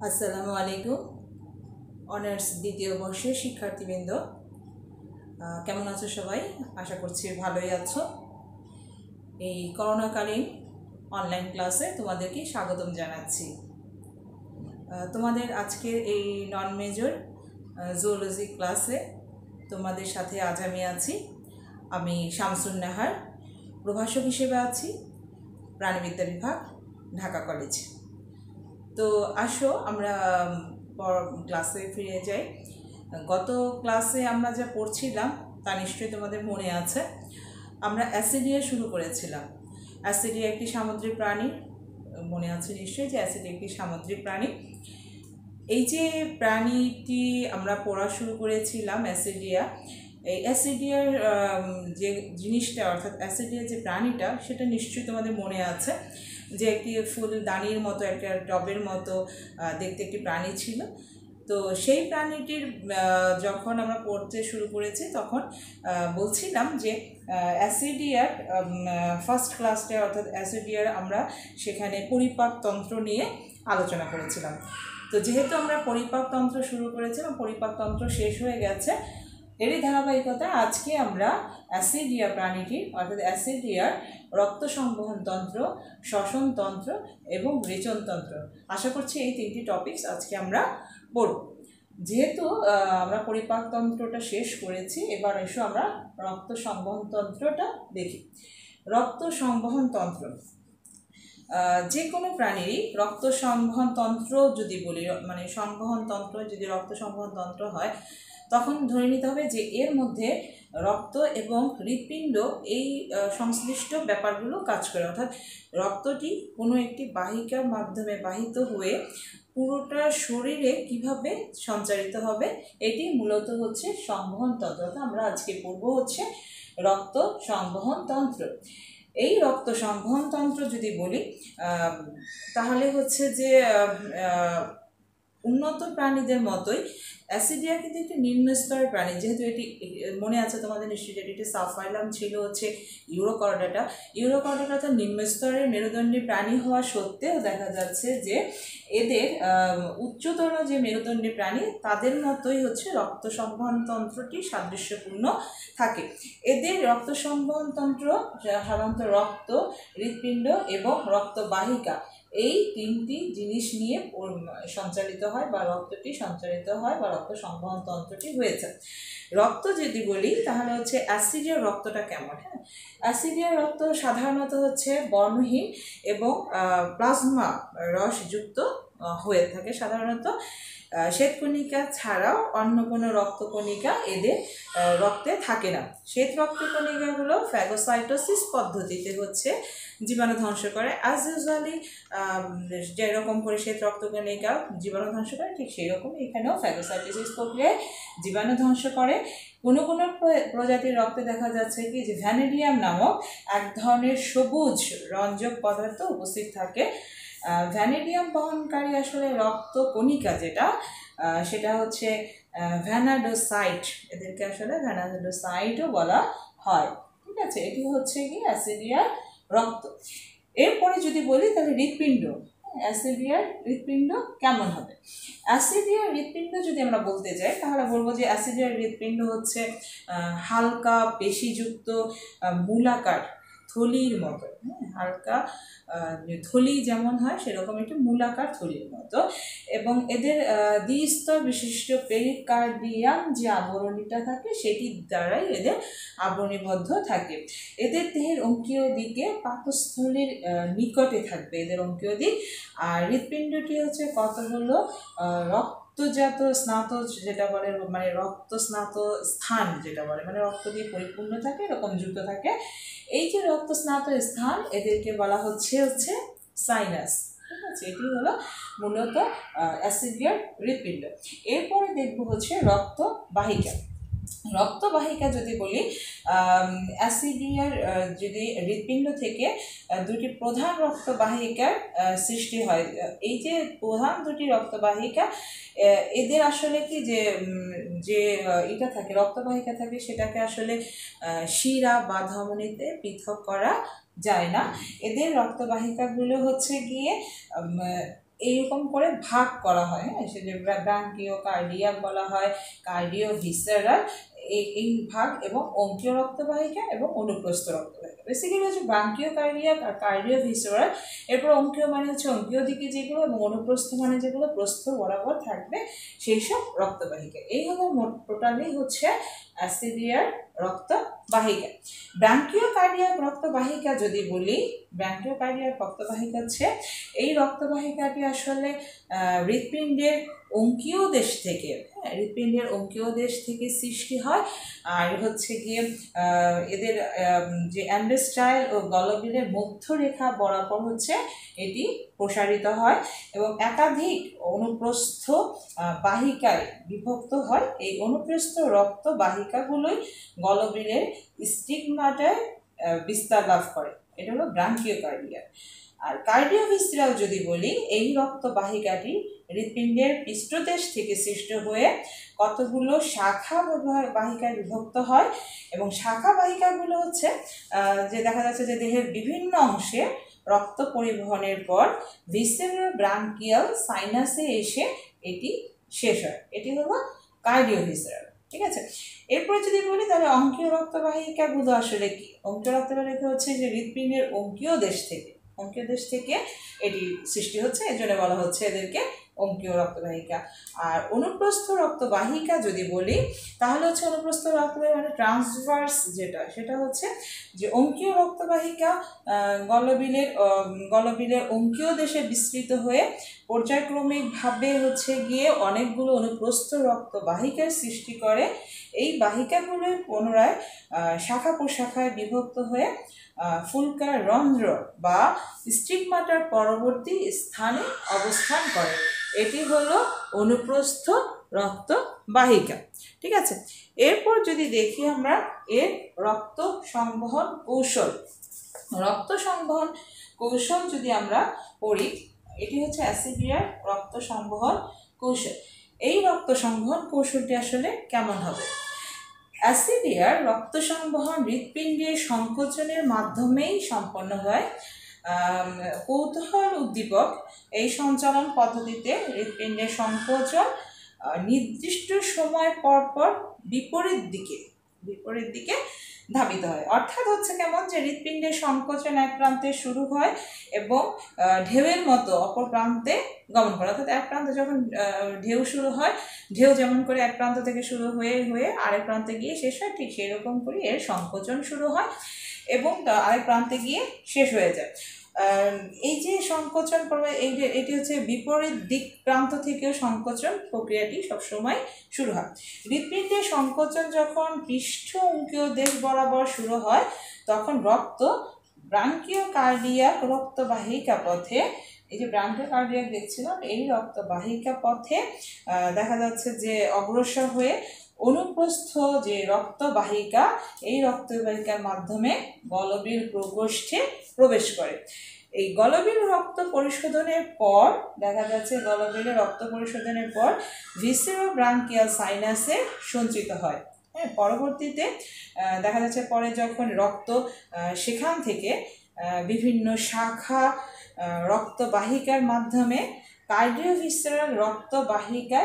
আসসালামু আলাইকুম। অনার্স দ্বিতীয় বর্ষের শিক্ষার্থীবৃন্দ, কেমন আছো সবাই? আশা করছি ভালোই আছো। এই করোনাকালীন অনলাইন ক্লাসে তোমাদেরকে স্বাগতম জানাচ্ছি। তোমাদের আজকের এই নন মেজর জুওলজি ক্লাসে তোমাদের সাথে আজ আমি আছি। আমি শামসুন নাহার, প্রভাষক হিসেবে আছি, প্রাণীবিদ্যা বিভাগ, ঢাকা কলেজ। তো আসো আমরা ক্লাসে ফিরে যাই। গত ক্লাসে আমরা যা পড়ছিলাম তা নিশ্চয়ই তোমাদের মনে আছে। আমরা অ্যাসিডিয়া শুরু করেছিলাম। অ্যাসিডিয়া একটি সামুদ্রিক প্রাণী, মনে আছে নিশ্চয়ই যে অ্যাসিডিয়া একটি সামুদ্রিক প্রাণী। এই যে প্রাণীটি আমরা পড়া শুরু করেছিলাম অ্যাসিডিয়া, এই অ্যাসিডিয়ার যে জিনিসটা অর্থাৎ অ্যাসিডিয়া যে প্রাণীটা সেটা নিশ্চয়ই তোমাদের মনে আছে যে একটি ফুলদানির মতো একটা টবের মতো দেখতে একটি প্রাণী ছিল। তো সেই প্রাণীটির যখন আমরা পড়তে শুরু করেছি তখন বলছিলাম যে অ্যাসিডিয়ার ফার্স্ট ক্লাসটা অর্থাৎ অ্যাসিডিয়ার আমরা সেখানে পরিপাকতন্ত্র নিয়ে আলোচনা করেছিলাম। তো যেহেতু আমরা পরিপাকতন্ত্র শুরু করেছিলাম, পরিপাকতন্ত্র শেষ হয়ে গেছে, এরই ধারাবাহিকতা আজকে আমরা অ্যাসিডিয়া প্রাণীটির অর্থাৎ অ্যাসিডিয়ার রক্ত সংবহনতন্ত্র, শ্বসনতন্ত্র এবং রেচনতন্ত্র, আশা করছি এই তিনটি টপিকস আজকে আমরা পড়ব। যেহেতু আমরা পরিপাকতন্ত্রটা শেষ করেছি, এবার এসো আমরা রক্ত সংবহনতন্ত্রটা দেখি। রক্ত সংবহনতন্ত্র, যে কোনো প্রাণীরই রক্ত সংবহনতন্ত্র যদি বলি, মানে সংবহনতন্ত্র যদি রক্ত সংবহনতন্ত্র হয় তখন ধরে নিতে হবে যে এর মধ্যে রক্ত এবং হৃৎপিণ্ড এই সংশ্লিষ্ট ব্যাপারগুলো কাজ করে। অর্থাৎ রক্তটি কোনো একটি বাহিকার মাধ্যমে বাহিত হয়ে পুরোটা শরীরে কিভাবে সঞ্চারিত হবে, এটি মূলত হচ্ছে সংবহনতন্ত্র। অর্থাৎ আমরা আজকে পড়ব হচ্ছে রক্ত সংবহনতন্ত্র। এই রক্ত সংবহনতন্ত্র যদি বলি তাহলে হচ্ছে যে উন্নত প্রাণীদের মতোই অ্যাসিডিয়া কিন্তু একটি নিম্ন স্তরের প্রাণী। যেহেতু এটি মনে আছে তোমাদের নিশ্চয়ই, এটি সাবফাইলাম ছিল হচ্ছে ইউরোকর্ডাটা। ইউরোকর্ডাটা তো নিম্ন স্তরের মেরুদণ্ডী প্রাণী হওয়া সত্ত্বেও দেখা যাচ্ছে যে এদের উচ্চতর যে মেরুদণ্ডী প্রাণী তাদের মতোই হচ্ছে রক্ত সংবহনতন্ত্রটি সাদৃশ্যপূর্ণ থাকে। এদের রক্ত সংবহনতন্ত্র সাধারণত রক্ত, হৃৎপিণ্ড এবং রক্তবাহিকা এই তিনটি জিনিস নিয়ে সঞ্চালিত হয় বা রক্তটি সঞ্চালিত হয় বা রক্ত সংবহনতন্ত্রটি হয়েছে। রক্ত যদি বলি তাহলে হচ্ছে অ্যাসিডিয়ার রক্তটা কেমন? হ্যাঁ, অ্যাসিডিয়ার রক্ত সাধারণত হচ্ছে বর্ণহীন এবং প্লাজমা রসযুক্ত হয়ে থাকে। সাধারণত শ্বেতকণিকা ছাড়াও অন্য কোনো রক্তকণিকা এদের রক্তে থাকে না। শ্বেত রক্তকণিকাগুলো ফ্যাগোসাইটোসিস পদ্ধতিতে হচ্ছে জীবাণু ধ্বংস করে। অ্যাজ ইউজুয়ালি যেরকম করে শ্বেত রক্তকণিকা জীবাণু ধ্বংস করে, ঠিক সেই রকম এখানেও ফ্যাগোসাইটোসিস প্রক্রিয়ায় জীবাণু ধ্বংস করে। কোনো কোনো প্রজাতির রক্তে দেখা যাচ্ছে কি যে ভ্যানেডিয়াম নামক এক ধরনের সবুজ রঞ্জক পদার্থ উপস্থিত থাকে। ভ্যানেডিয়াম বহনকারী আসলে রক্তকণিকা যেটা, সেটা হচ্ছে ভ্যানাডোসাইট। এদেরকে আসলে ভ্যানাডোসাইটও বলা হয়। ঠিক আছে, এটি হচ্ছে কি অ্যাসিডিয়ার রক্ত। এরপরে যদি বলি তাহলে হৃৎপিণ্ড, অ্যাসিডিয়ার হৃৎপিণ্ড কেমন হবে? অ্যাসিডিয়ার হৃৎপিণ্ড যদি আমরা বলতে যাই তাহলে বলবো যে অ্যাসিডিয়ার হৃৎপিণ্ড হচ্ছে হালকা পেশিযুক্ত মূলাকার থলির মতো। হালকা থলি যেমন হয় সেরকম একটি মূলাকার থলির মতো, এবং এদের দ্বিস্তর বিশিষ্ট পেরিকার্ডিয়াম যে আবরণীটা থাকে সেটির দ্বারাই এদের আবরণীবদ্ধ থাকে। এদের দেহের অঙ্কীয় দিকে পাকস্থলীর নিকটে থাকবে এদের অঙ্কীয় দিক। আর হৃৎপিণ্ডটি হচ্ছে কতগুলো রক্তজাত স্নাত যেটা বলে, মানে রক্ত স্নাত স্থান যেটা বলে, মানে রক্ত দিয়ে পরিপূর্ণ থাকে, এরকম যুক্ত থাকে। এই যে রক্ত স্নাত স্থান এদেরকে বলা হচ্ছে সাইনাস। ঠিক আছে, এটি হলো মূলত অ্যাসিডিয়ার হৃৎপিণ্ড। এরপরে দেখবো হচ্ছে রক্তবাহিকা। রক্তবাহিকা যদি বলি, অ্যাসিডিয়ার যদি হৃৎপিণ্ড থেকে দুটি প্রধান রক্তবাহিকার সৃষ্টি হয়। এই যে প্রধান দুটি রক্তবাহিকা, এদের আসলে কি যে এটা থাকে রক্তবাহিকা থাকে সেটাকে আসলে শিরা বা ধমনীতে পৃথক করা যায় না। এদের রক্তবাহিকাগুলো হচ্ছে গিয়ে এইরকম করে ভাগ করা হয়। হ্যাঁ, সে যে ব্রাঙ্কিও কার্ডিয়াক বলা হয়, কার্ডিও ভিসেরাল, এই ভাগ, এবং অঙ্কীয় রক্তবাহিকা এবং অনুপ্রস্থ রক্তবাহিকা। বেসিক্যালি হচ্ছে ব্রাঙ্কিও কার্ডিয়াক আর কার্ডিও ভিসেরাল। এরপর অঙ্কীয় মানে হচ্ছে অঙ্কীয় দিকে যেগুলো, এবং অনুপ্রস্থ মানে যেগুলো প্রস্থ বরাবর থাকবে সেই সব রক্তবাহিকা। এই হলো মোট টোটালি হচ্ছে অ্যাসিডিয়ার রক্তবাহিকা। ব্রাঙ্কিও কার্ডিয়াক রক্তবাহিকা যদি বলি, ব্রাঙ্কিও কার্ডিয়াক রক্তবাহিকা হচ্ছে এই রক্তবাহিকাটি আসলে হৃৎপিণ্ডের অঙ্কীয় দেশ থেকে, হৃৎপিণ্ডের অঙ্কীয় দেশ থেকে সৃষ্টি হয়। আর হচ্ছে গিয়ে এদের যে অ্যান্ডোস্টাইল ও গলবিলের মধ্যরেখা বরাবর হচ্ছে এটি প্রসারিত হয় এবং একাধিক অনুপ্রস্থ বাহিকায় বিভক্ত হয়। এই অনুপ্রস্থ রক্ত বাহিকাগুলোই গলবিলের স্টিগমাটায় বিস্তার লাভ করে। এটা হলো ব্রাঙ্কিও কার্ডিয়াক। আর কার্ডিওভিসেরাল যদি বলি, এই রক্তবাহিকাটি হৃৎপিণ্ডের পৃষ্ঠদেশ থেকে সৃষ্ট হয়ে কতগুলো শাখা বাহিকায় বিভক্ত হয়, এবং শাখা বাহিকাগুলো হচ্ছে যে দেখা যাচ্ছে যে দেহের বিভিন্ন অংশে রক্ত পরিবহনের পর ভিসেরাল ব্রাঙ্কিয়াল সাইনাসে এসে এটি শেষ হয়। এটি হলো কার্ডিওভিসেরাল। ঠিক আছে, এরপরে যদি বলি তাহলে অঙ্কীয় রক্তবাহিকাগুলো আসলে কি? অঙ্কীয় রক্তবাহিকা হচ্ছে যে হৃৎপিণ্ডের অঙ্কীয় দেশ থেকে এটি সৃষ্টি হচ্ছে, এর জন্য বলা হচ্ছে এদেরকে অঙ্কীয় রক্তবাহিকা। আর অনুপ্রস্থ রক্তবাহিকা যদি বলি তাহলে হচ্ছে অনুপ্রস্থ রক্তবাহিকা মানে ট্রান্সভার্স যেটা, সেটা হচ্ছে যে অঙ্কীয় রক্তবাহিকা গলবিলের অঙ্কীয় দেশে বিস্তৃত হয়ে পর্যায়ক্রমিকভাবে হচ্ছে গিয়ে অনেকগুলো অনুপ্রস্থ রক্তবাহিকার সৃষ্টি করে। এই বাহিকাগুলো পুনরায় শাখা প্রশাখায় বিভক্ত হয়ে ফুলকার রন্ধ্র বা স্টিগমাটার পরবর্তী স্থানে অবস্থান করে। এটি হলো অনুপ্রস্থ রক্তবাহিকা। ঠিক আছে, এরপর যদি দেখি আমরা এর রক্ত সংবহন কৌশল যদি আমরা পড়ি, এটি হচ্ছে অ্যাসিডিয়ার রক্ত সংবহন কৌশল। এই রক্ত সংবহন কৌশলটি আসলে কেমন হবে? অ্যাসিডিয়ার রক্ত সংবহন হৃৎপিণ্ডের সংকোচনের মাধ্যমেই সম্পন্ন হয়। কৌতূহল উদ্দীপক এই সঞ্চালন পদ্ধতিতে হৃৎপিণ্ডের সংকোচন নির্দিষ্ট সময় পর বিপরীত দিকে ধাবিত হয়। অর্থাৎ হচ্ছে কেমন যে হৃৎপিণ্ডের সংকোচন এক প্রান্তে শুরু হয় এবং ঢেউয়ের মতো অপর প্রান্তে গমন করে। অর্থাৎ এক প্রান্তে যখন ঢেউ শুরু হয়, ঢেউ যেমন করে এক প্রান্ত থেকে শুরু হয়ে আরেক প্রান্তে গিয়ে শেষ হয়, ঠিক সেই রকম করে এর সংকোচন শুরু হয় এবং আরেক প্রান্তে গিয়ে শেষ হয়ে যায়। এই যে সংকোচন এটি হচ্ছে বিপরীত দিক প্রান্ত থেকেও সংকোচন প্রক্রিয়াটি সবসময় শুরু হয়। হৃৎপিণ্ডের সংকোচন যখন পৃষ্ঠ অঙ্কীয় দেশ বরাবর শুরু হয় তখন রক্ত ব্রাঙ্কিও কার্ডিয়াক রক্তবাহিকা পথে, এই যে ব্রাঙ্কিও কার্ডিয়াক দেখছিলাম, এই রক্তবাহিকা পথে দেখা যাচ্ছে যে অগ্রসর হয়ে অনুপ্রস্থ যে রক্তবাহিকা, এই রক্তবাহিকার মাধ্যমে গলবিল প্রকোষ্ঠে প্রবেশ করে। এই গলবিল রক্ত পরিশোধনের পর দেখা যাচ্ছে গলবিলের রক্ত পরিশোধনের পর ভিসেরো ব্রাঙ্কিয়াল সাইনাসে সঞ্চিত হয়। হ্যাঁ, পরবর্তীতে দেখা যাচ্ছে পরে যখন রক্ত সেখান থেকে বিভিন্ন শাখা রক্তবাহিকার মাধ্যমে কার্ডিওভিসেরাল রক্তবাহিকায়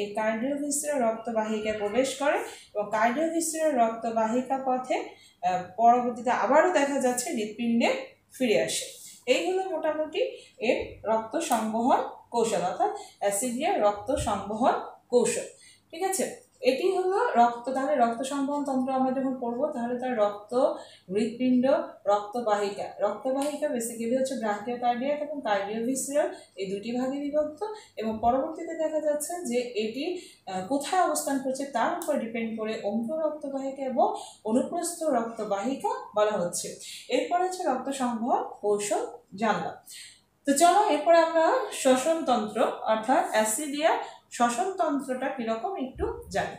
প্রবেশ করে এবং কার্ডিওভিসেরাল রক্তবাহিকা পথে পরবর্তীতে আবারও দেখা যাচ্ছে হৃৎপিণ্ডে ফিরে আসে। এই হলো মোটামুটি এর রক্ত সংবহন কৌশল, অর্থাৎ অ্যাসিডিয়ার রক্ত সংবহন কৌশল। ঠিক আছে, এটি হলো তাহলে রক্ত সংবহন তন্ত্র আমরা যখন পড়বো তাহলে তার হৃৎপিণ্ড রক্তবাহিকা বেসিক্যালি হচ্ছে ব্রাঙ্কিও কার্ডিয়াক এবং কার্ডিওভিসেরাল, এই দুটি ভাগে বিভক্ত এবং পরবর্তীতে দেখা যাচ্ছে যে এটি কোথায় অবস্থান করছে তার উপর ডিপেন্ড করে অঙ্কীয় রক্তবাহিকা এবং অনুপ্রস্থ রক্তবাহিকা বলা হচ্ছে। এরপর হচ্ছে রক্ত সংবহন কৌশল জানলাম। তো চলো এরপরে আমরা শ্বসনতন্ত্র অর্থাৎ অ্যাসিডিয়া শ্বসনতন্ত্রটা কীরকম একটু জানি।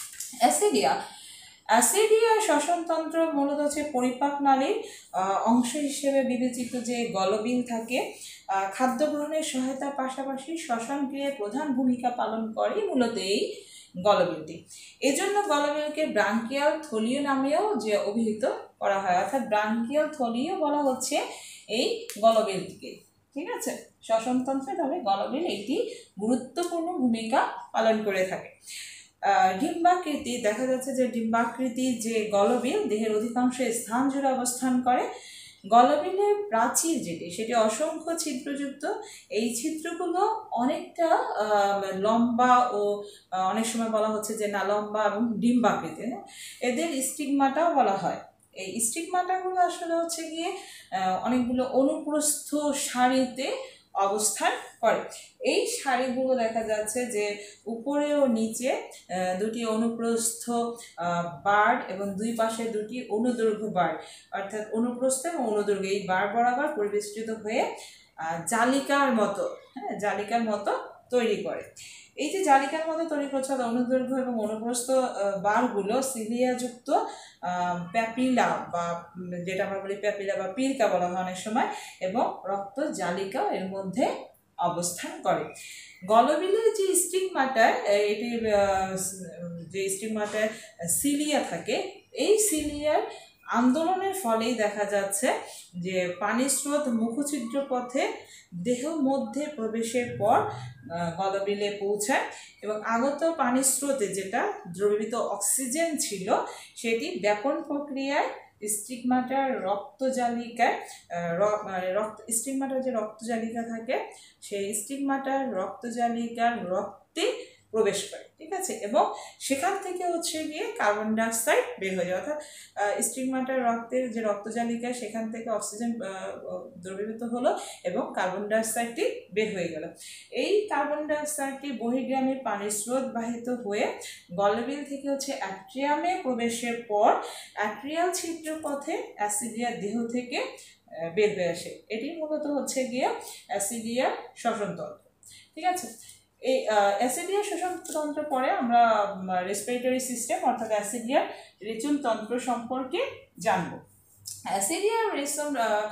অ্যাসিডিয়া শ্বসনতন্ত্র মূলত হচ্ছে পরিপাক নালীর অংশ হিসেবে বিবেচিত যে গলবিল থাকে, খাদ্য গ্রহণের সহায়তার পাশাপাশি শ্বসন ক্রিয়ায় প্রধান ভূমিকা পালন করে মূলত এই গলবিলটি। এজন্য গলবিলকে ব্রাঙ্কিয়াল থলিও নামেও যে অভিহিত করা হয়, অর্থাৎ ব্রাঙ্কিয়াল থলিও বলা হচ্ছে এই গলবিলটিকে। ঠিক আছে, শ্বসনতন্ত্রে তাহলে গলবিল একটি গুরুত্বপূর্ণ ভূমিকা পালন করে থাকে। ডিম্বাকৃতি, দেখা যাচ্ছে যে ডিম্বাকৃতি যে গলবিল দেহের অধিকাংশ স্থান জুড়ে অবস্থান করে। গলবিলের প্রাচীর যেটি সেটি অসংখ্য ছিদ্রযুক্ত। এই ছিদ্রগুলো অনেকটা লম্বা ও অনেক সময় বলা হচ্ছে যে না লম্বা এবং ডিম্বাকৃতি। এদের স্টিগমাটাও বলা হয়। এই স্টিগমাটাগুলো আসলে হচ্ছে গিয়ে অনেকগুলো অনুপ্রস্থ সারিতে অবস্থান করে। এই সারিগুলো দেখা যাচ্ছে যে উপরে ও নিচে দুটি অনুপ্রস্থ বার এবং দুই পাশে দুটি অনুদৈর্ঘ্য বার, অর্থাৎ অনুপ্রস্থ এবং অনুদৈর্ঘ্য এই বার বরাবর পরিবেষ্টিত হয়ে জালিকার মতো, জালিকার মতো তৈরি করে। এই যে জালিকার মতো তৈরি করছে অনুদৈর্ঘ্য এবং অনুপ্রস্থ বারগুলো সিলিয়াযুক্ত প্যাপিলা বা যেটা আমরা বলি প্যাপিলা বা পিরকা বলা হয় অনেক সময়, এবং রক্ত জালিকা এর মধ্যে অবস্থান করে। গলবিলের যে স্টিগমাটায় এটির যে স্টিগমাটায় সিলিয়া থাকে, এই সিলিয়ার আন্দোলনের ফলেই দেখা যাচ্ছে যে পানির স্রোত মুখছিদ্র পথে দেহ মধ্যে প্রবেশের পর গলবিলে পৌঁছায় এবং আগত পানির স্রোতে যেটা দ্রবীভূত অক্সিজেন ছিল সেটি ব্যাপন প্রক্রিয়ায় স্টিগমাটার রক্তজালিকায় স্টিগমাটার যে রক্তজালিকা থাকে সেই স্টিগমাটার রক্তজালিকার রক্তে প্রবেশ করে, ঠিক আছে, এবং সেখান থেকে হচ্ছে গিয়ে কার্বন ডাইঅক্সাইড বের হয়ে যায়। অর্থাৎ স্টিগমাটার রক্তের যে রক্তজালিকা সেখান থেকে অক্সিজেন দ্রবীভূত হলো এবং কার্বন ডাইঅক্সাইডটি বের হয়ে গেল। এই কার্বন ডাইঅক্সাইডটি বহির্গামী পানির স্রোত বাহিত হয়ে গলবিল থেকে হচ্ছে অ্যাট্রিয়ামে প্রবেশের পর অ্যাট্রিয়াল ছিদ্রপথে অ্যাসিডিয়া দেহ থেকে বের হয়ে আসে। এটি মূলত হচ্ছে গিয়ে অ্যাসিডিয়া শ্বসনতন্ত্র, ঠিক আছে। এই অ্যাসিডিয়া শ্বসনতন্ত্র পরে আমরা রেসপিরেটরি সিস্টেম অর্থাৎ অ্যাসিডিয়ার রেচনতন্ত্র সম্পর্কে জানব। অ্যাসিডিয়ার রেচন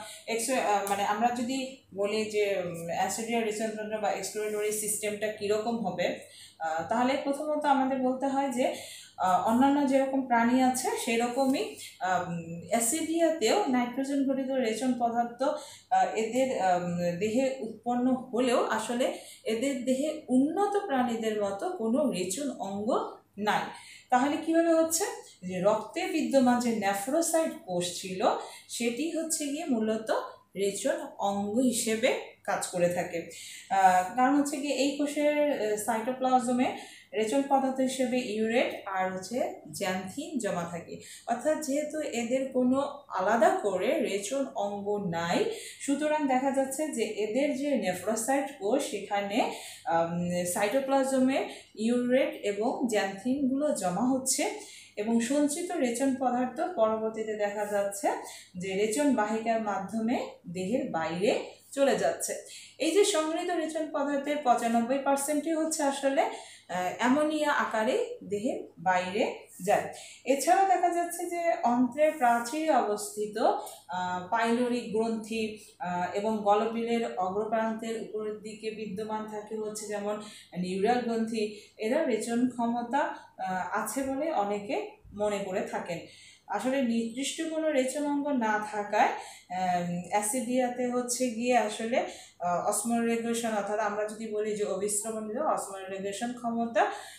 মানে আমরা যদি বলি যে অ্যাসিডিয়ার রেচনতন্ত্র বা এক্সক্রিমেটরি সিস্টেমটা কীরকম হবে, তাহলে প্রথমত আমাদের বলতে হয় যে অন্যান্য যেরকম প্রাণী আছে সেই রকমই অ্যাসিডিয়াতেও নাইট্রোজেন ঘটিত রেচন পদার্থ এদের দেহে উৎপন্ন হলেও আসলে এদের দেহে উন্নত প্রাণীদের মতো কোনো রেচন অঙ্গ নাই। তাহলে কীভাবে হচ্ছে যে রক্তে বিদ্যমান যে নেফ্রোসাইট কোষ ছিল সেটি হচ্ছে গিয়ে মূলত রেচন অঙ্গ হিসেবে কাজ করে থাকে। কারণ হচ্ছে গিয়ে এই কোষের সাইটোপ্লাজমে রেচন পদার্থ হিসেবে ইউরেট আর হচ্ছে জ্যান্থিন জমা থাকে। অর্থাৎ যেহেতু এদের কোনো আলাদা করে রেচন অঙ্গ নাই, সুতরাং দেখা যাচ্ছে যে এদের যে নেফ্রোসাইট কোষ সেখানে সাইটোপ্লাজমে ইউরেট এবং জ্যান্থিনগুলো জমা হচ্ছে এবং সঞ্চিত রেচন পদার্থ পরবর্তীতে দেখা যাচ্ছে যে রেচন বাহিকার মাধ্যমে দেহের বাইরে চলে যাচ্ছে। এই যে সংগৃহীত রেচন পদার্থের 95%ই হচ্ছে আসলে অ্যামোনিয়া আকারে দেহের বাইরে যায়। এছাড়া দেখা যাচ্ছে যে অন্ত্রের প্রাচীরে অবস্থিত পাইলোরিক গ্রন্থি এবং গলবিলের অগ্রপ্রান্তের উপরের দিকে বিদ্যমান থাকে হচ্ছে যেমন নিউরাল গ্রন্থি, এরা রেচন ক্ষমতা আছে বলে অনেকে মনে করে থাকেন। আসলে নির্দিষ্ট কোনো রেচন অঙ্গ না থাকায় অ্যাসিডিয়াতে হচ্ছে গিয়ে আসলে অসমোরেগুলেশন, অর্থাৎ আমরা যদি বলি যে অবিশ্রমণীয় অসমোরেগুলেশন ক্ষমতা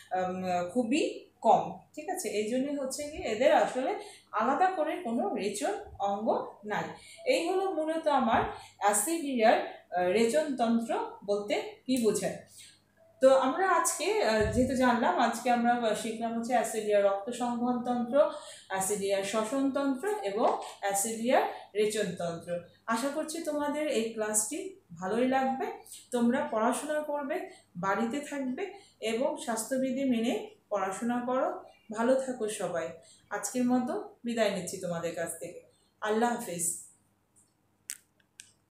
খুবই কম, ঠিক আছে। এই জন্যই হচ্ছে গিয়ে এদের আসলে আলাদা করে কোনো রেচন অঙ্গ নাই। এই হলো মূলত আমার অ্যাসিডিয়ার রেচনতন্ত্র বলতে কি বোঝায়। তো আমরা আজকে যেহেতু জানলাম, আজকে আমরা শিখলাম হচ্ছে অ্যাসিডিয়ার রক্ত সংবহনতন্ত্র, অ্যাসিডিয়ার শ্বসনতন্ত্র এবং অ্যাসিডিয়ার রেচনতন্ত্র। আশা করছি তোমাদের এই ক্লাসটি ভালোই লাগবে। তোমরা পড়াশোনা করবে, বাড়িতে থাকবে এবং স্বাস্থ্যবিধি মেনে পড়াশোনা করো। ভালো থাকো সবাই। আজকের মতো বিদায় নিচ্ছি তোমাদের কাছ থেকে। আল্লাহ হাফেজ।